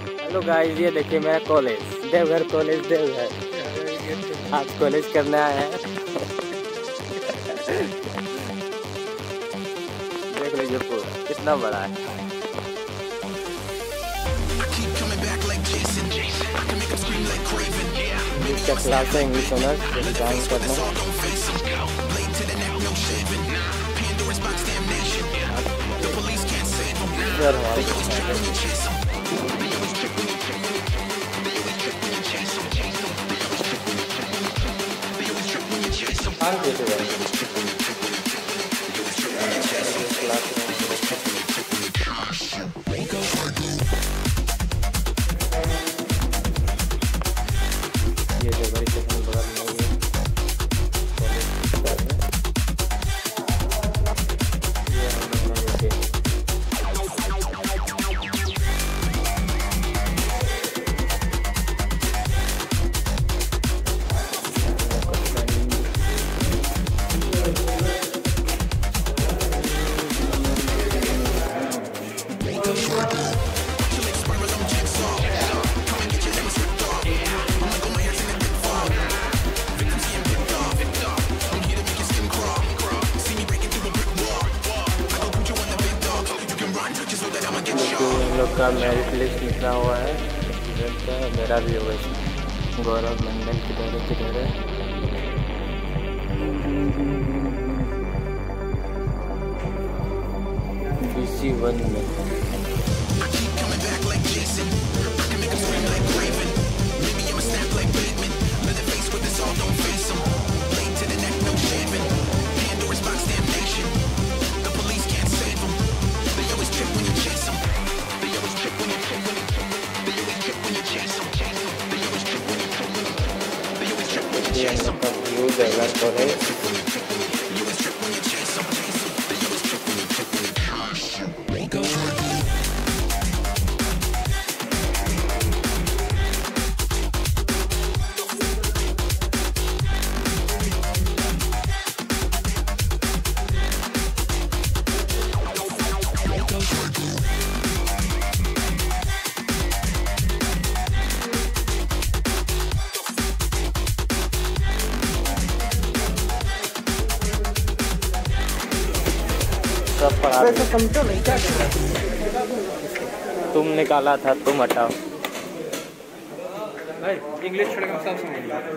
Hello guys, ये देखिए मेरा कॉलेज, देवघर कॉलेज देवघर। आज कॉलेज करने आए हैं। देख लीजिए पूरा कितना बड़ा है। इसका क्लास है इंग्लिश ऑनर्स, डांस करना। ये जो भाई सेकंड बगल में ये लोग का मेरिट लिस्ट निकला हुआ है स्टूडेंट का। मेरा भी होगा इसमें। गौरव मंडल किधर है? BC1 में। ये हम लोग का व्यू देवघर कॉलेज। सब पढ़ा तुम निकाला था, तुम हटाओ भाई। इंग्लिश छोड़ के सब समझ लो।